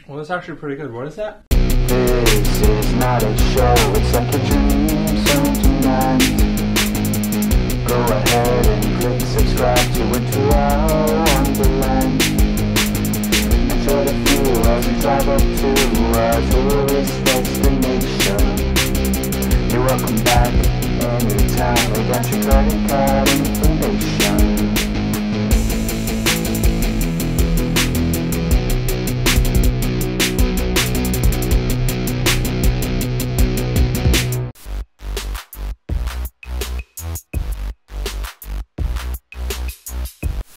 Well, that's actually pretty good. What is that? This is not a show, it's like a dream, so tonight go ahead and click subscribe to a 2-hour wonderland. Enjoy the view as we drive up to our tourist destination. You're welcome back anytime, we got your credit card information.